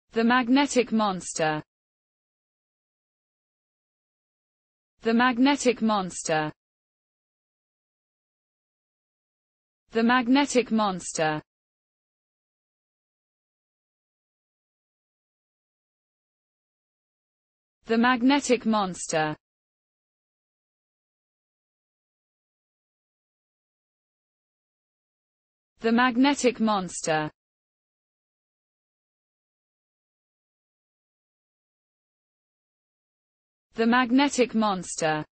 The magnetic monster. The magnetic monster. The magnetic monster. The magnetic monster. The magnetic monster. The magnetic monster.